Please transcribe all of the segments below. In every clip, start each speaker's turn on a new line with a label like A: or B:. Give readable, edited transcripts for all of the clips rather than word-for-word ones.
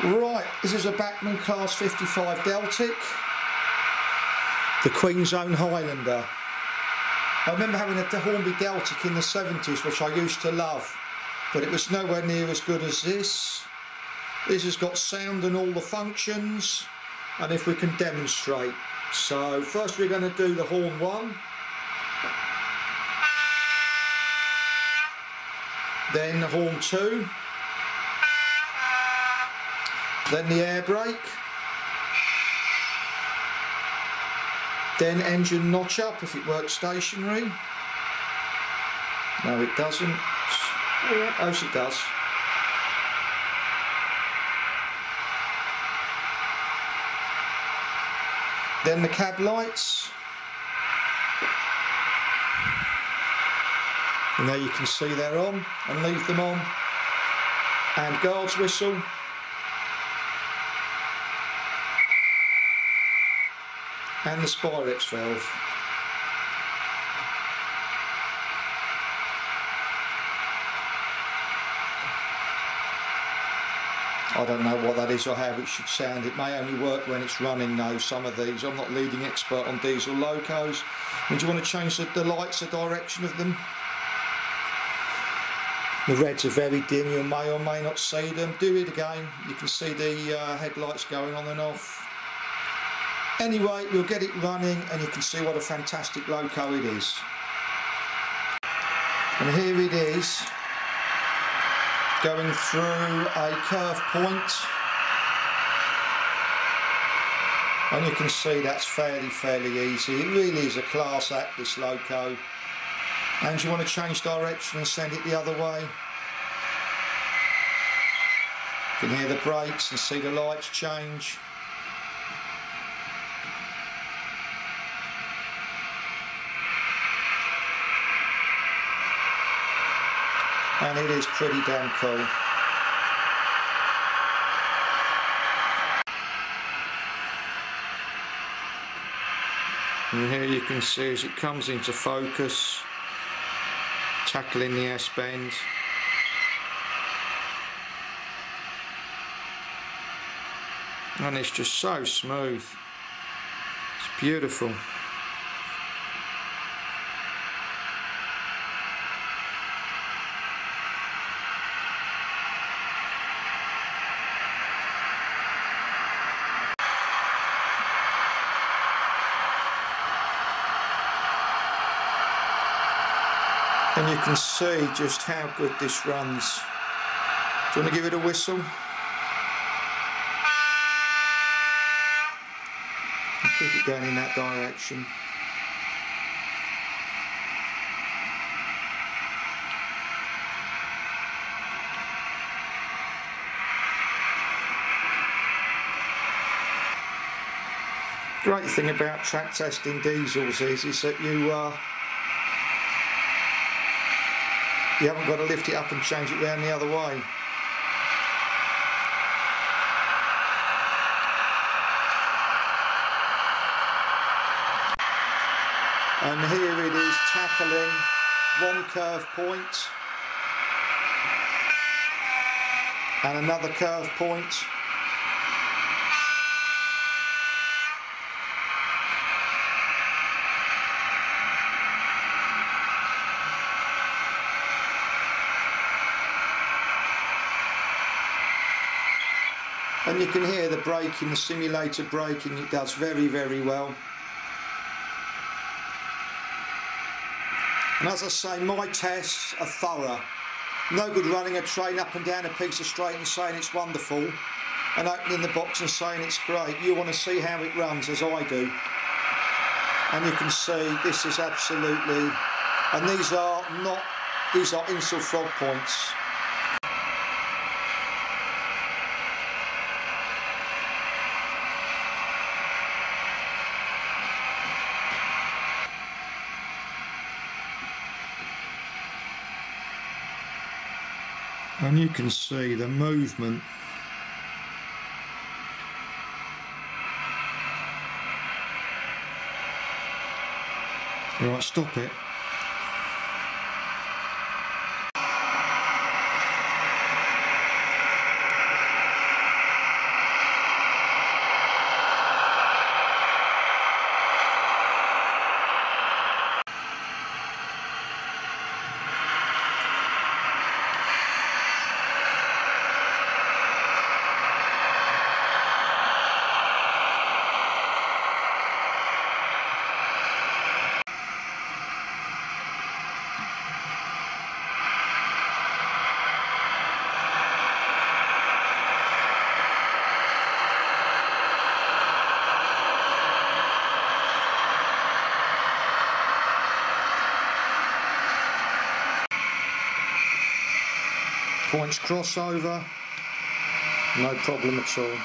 A: Right, this is a Bachmann Class 55 Deltic, the Queen's Own Highlander. I remember having a Hornby Deltic in the 70s, which I used to love, but it was nowhere near as good as this. This has got sound and all the functions, and if we can demonstrate. So first we're going to do the horn one, then the horn two, then the air brake, then engine notch up if it works stationary. No, it doesn't. Oh yes it does. Then the cab lights, and there you can see they're on, and leave them on, and guard's whistle, and the Spirex valve. I don't know what that is or how it should sound. It may only work when it's running though, some of these. I'm not leading expert on diesel locos. And do you want to change the lights, the direction of them? The reds are very dim, you may or may not see them. Do it again, you can see the headlights going on and off. Anyway, we'll get it running and you can see what a fantastic loco it is. And here it is, going through a curve point, and you can see that's fairly easy. It really is a class act, this loco. And you want to change direction and send it the other way. You can hear the brakes and see the lights change. And it is pretty damn cool. And here you can see as it comes into focus, tackling the S-bend. And it's just so smooth. It's beautiful. And you can see just how good this runs. Do you want to give it a whistle? And keep it going in that direction. Great thing about track testing diesels is that you haven't got to lift it up and change it round the other way. And here it is tackling one curve point and another curve point. And you can hear the braking, the simulator braking, it does very well. And as I say, my tests are thorough. No good running a train up and down a piece of straight and saying it's wonderful and opening the box and saying it's great. You want to see how it runs, as I do. And you can see this is absolutely, and these are insel frog points. And you can see the movement. Right, stop it. points crossover, no problem at all.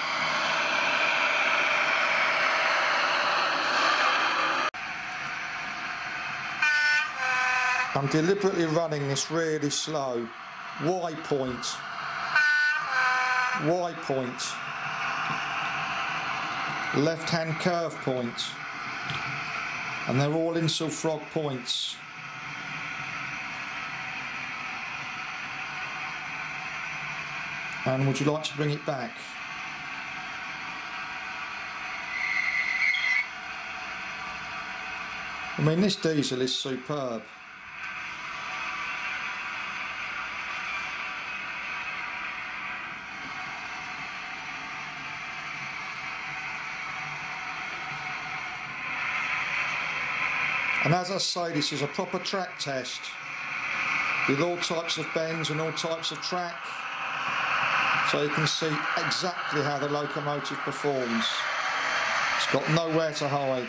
A: I'm deliberately running this really slow. Y point, Y point, left hand curve point, and they're all insul frog points. And would you like to bring it back? I mean, this diesel is superb. And as I say, this is a proper track test with all types of bends and all types of track, so you can see exactly how the locomotive performs. It's got nowhere to hide.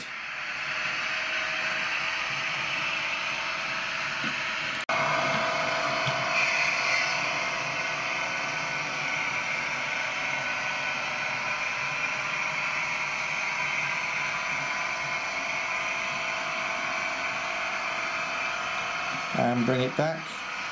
A: And bring it back.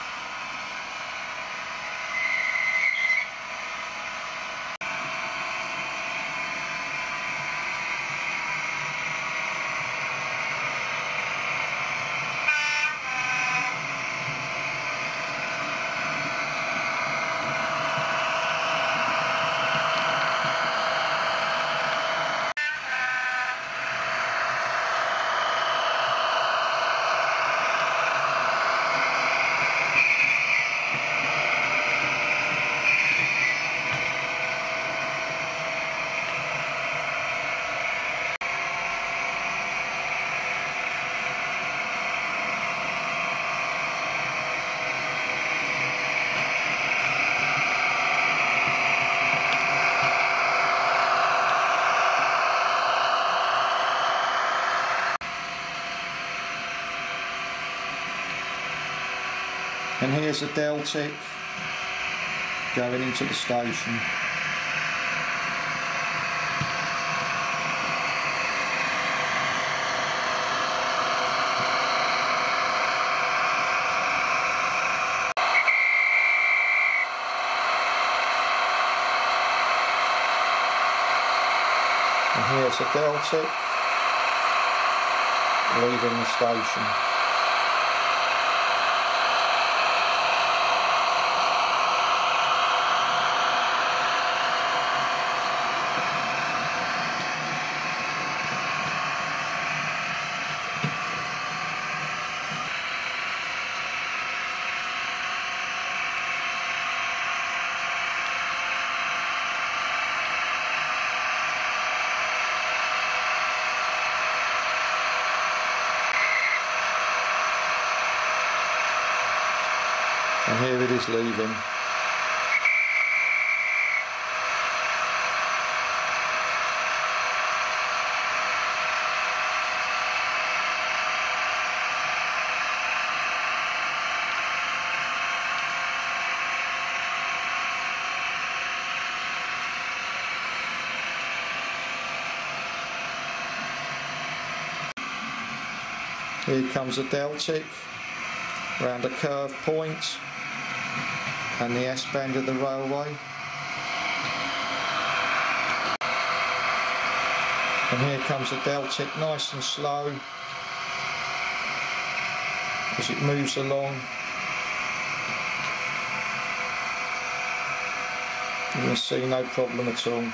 A: And here's a Deltic going into the station. And here's a Deltic leaving the station. And here it is leaving. Here comes a Deltic round a curve point and the S-bend of the railway. And here comes the Deltic nice and slow as it moves along. You can see no problem at all.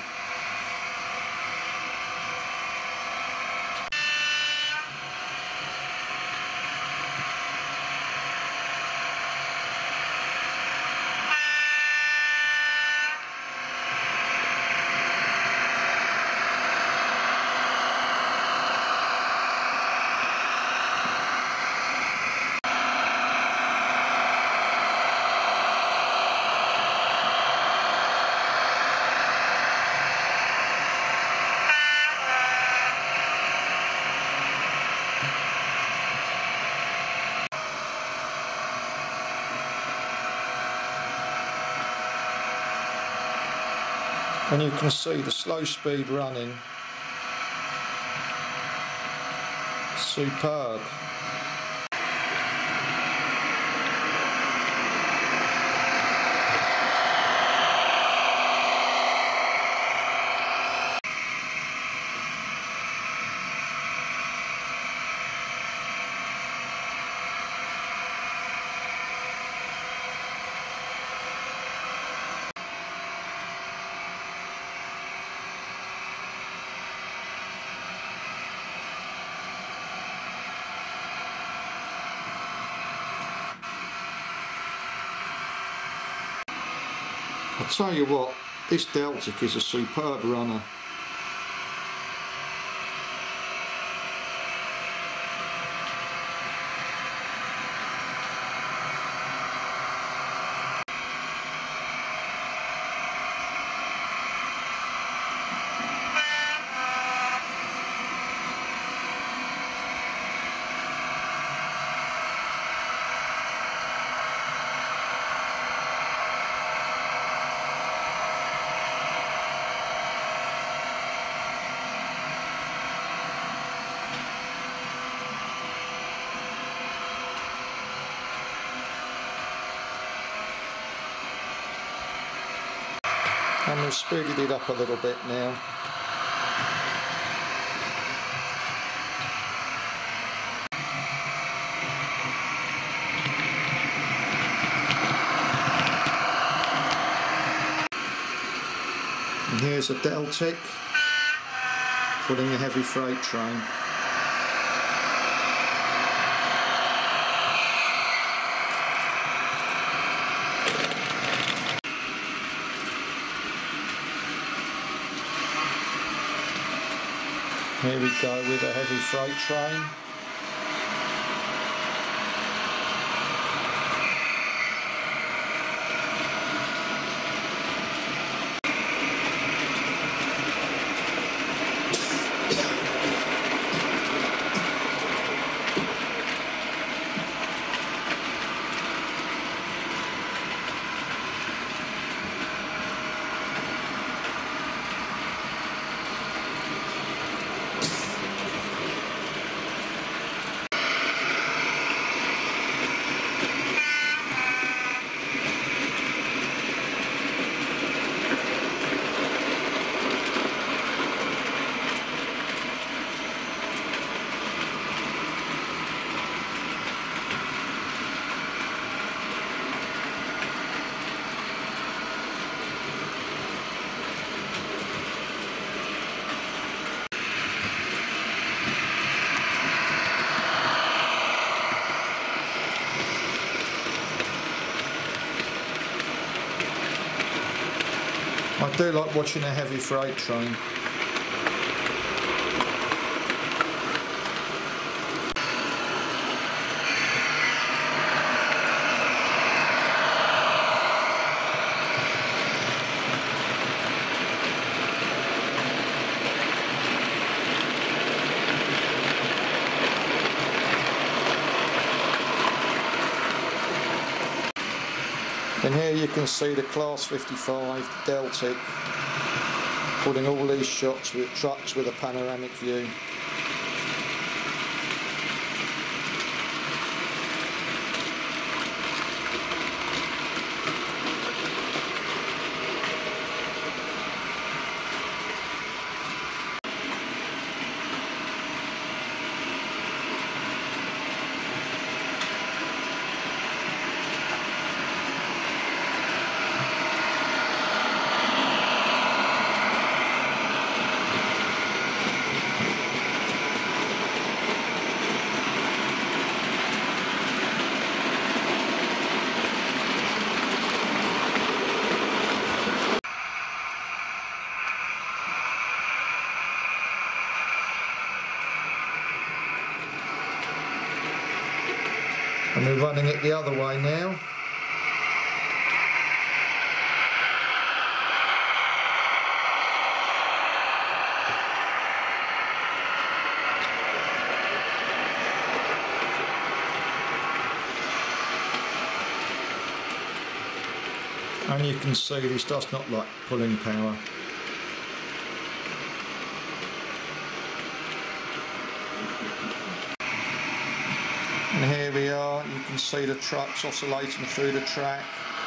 A: And you can see the slow speed running. Superb. I'll tell you what, this Deltic is a superb runner. And we've speeded it up a little bit now. And here's a Deltic pulling a heavy freight train. Here we go with a heavy freight train. I do like watching a heavy freight train. And here you can see the Class 55 Deltic putting all these shots with trucks with a panoramic view. And we're running it the other way now. And you can see this does not like pulling power. And here we are, you can see the trucks oscillating through the track.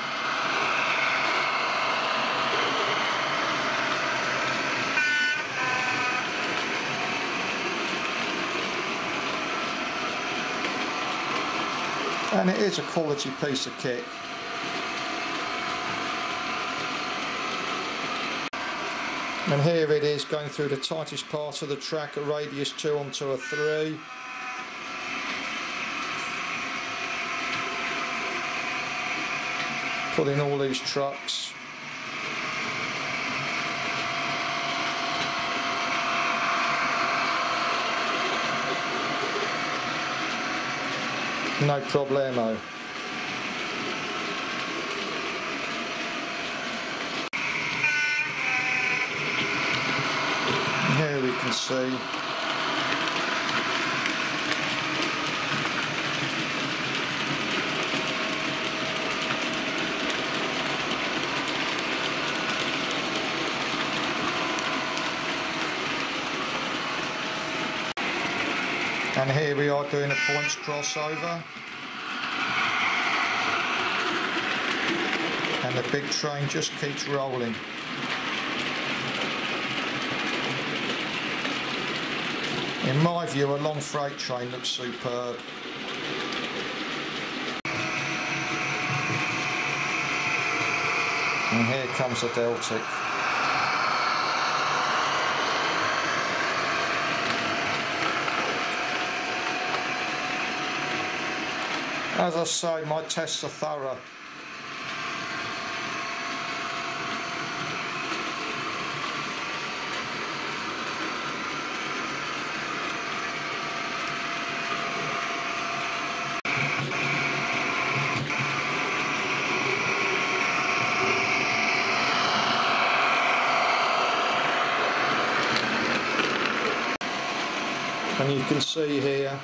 A: And it is a quality piece of kit. And here it is going through the tightest part of the track, a radius 2 onto a 3. Pulling all these trucks. No problemo. Here we can see and here we are doing a points crossover, and the big train just keeps rolling. In my view, a long freight train looks superb. And here comes the Deltic. As I say, my tests are thorough. And you can see here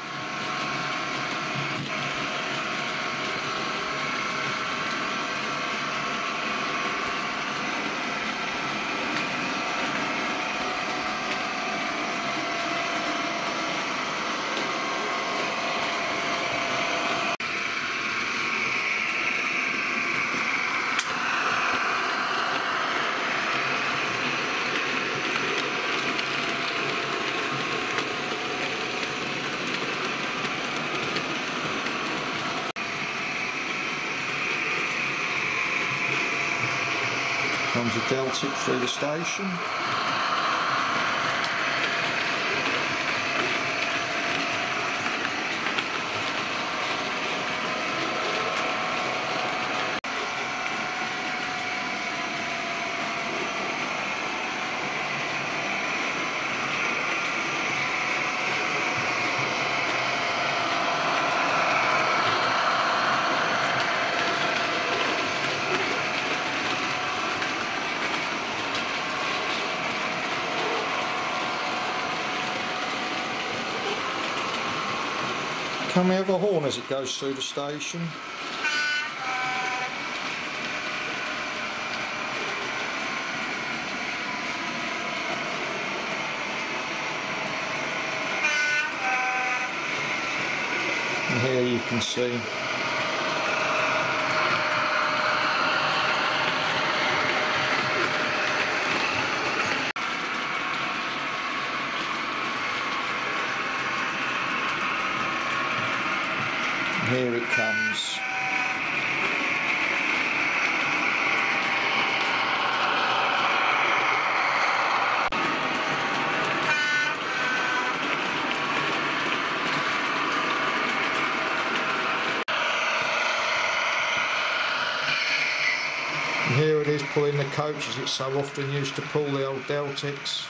A: comes a Deltic through the station. Can we have a horn as it goes through the station? And here you can see here it comes. And here it is pulling the coach as it so often used to pull the old Deltics.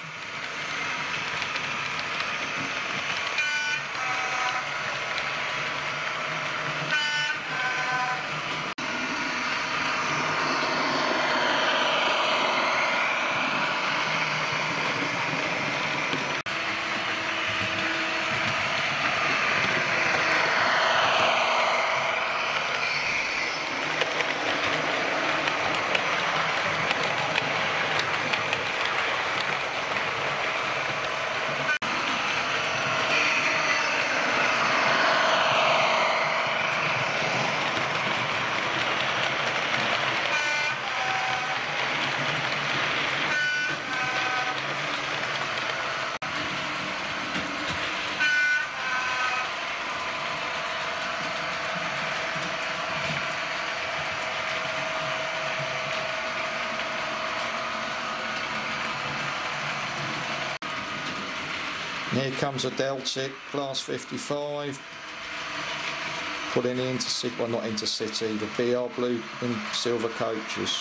A: And here comes a Deltic, class 55, putting the intercity, well not intercity, the BR blue and silver coaches.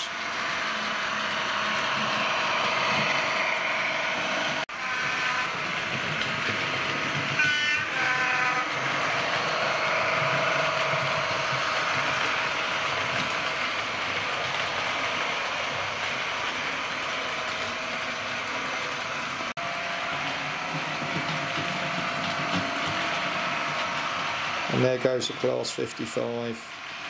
A: And there goes the class 55.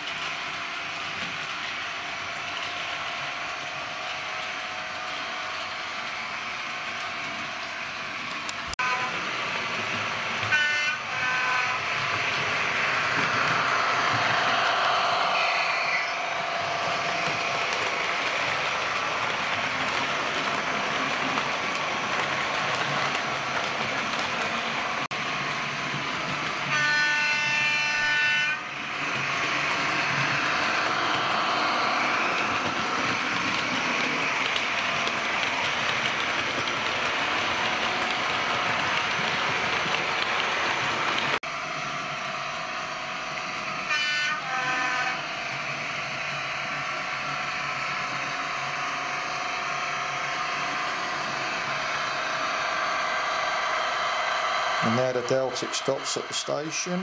A: And now the Deltic stops at the station.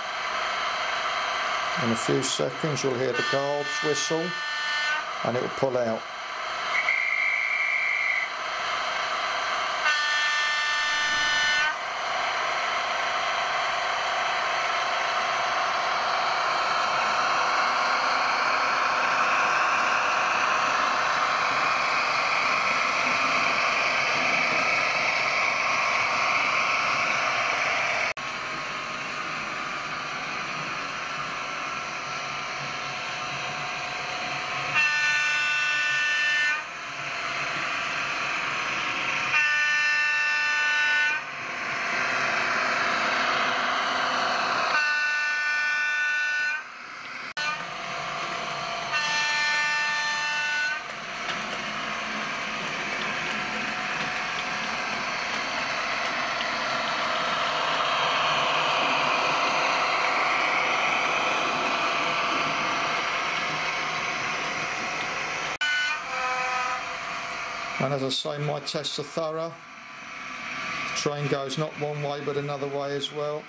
A: In a few seconds you'll hear the guards whistle and it will pull out. And as I say, my tests are thorough. The train goes not one way but another way as well.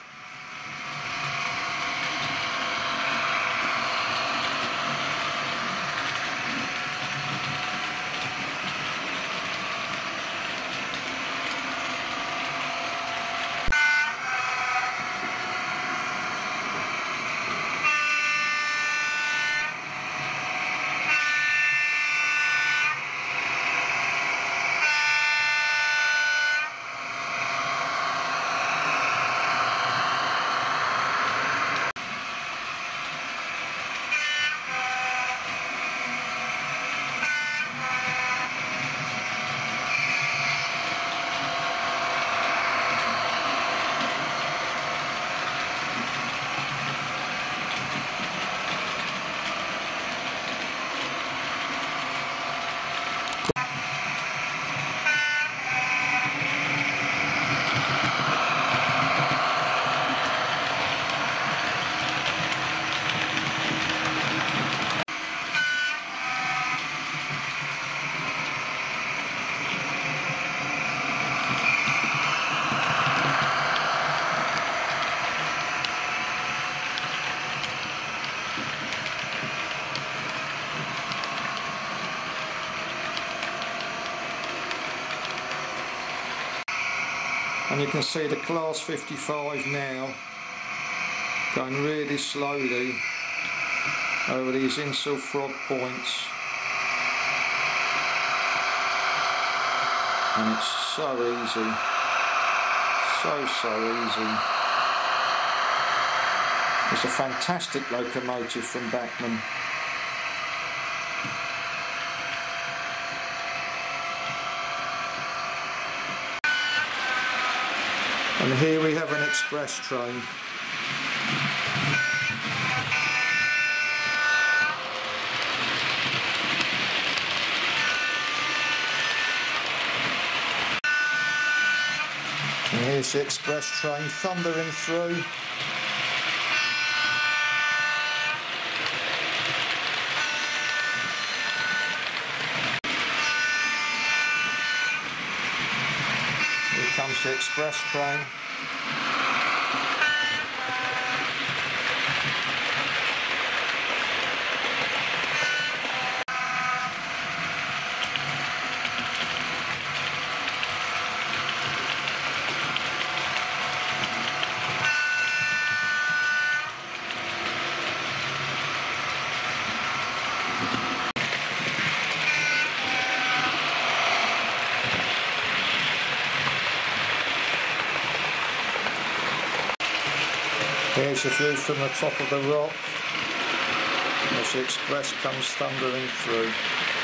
A: And you can see the class 55 now going really slowly over these infill frog points, and it's so easy, so easy. It's a fantastic locomotive from Bachmann. And here we have an express train. And here's the express train thundering through. Here comes the express train. Here's the view from the top of the rock as the express comes thundering through.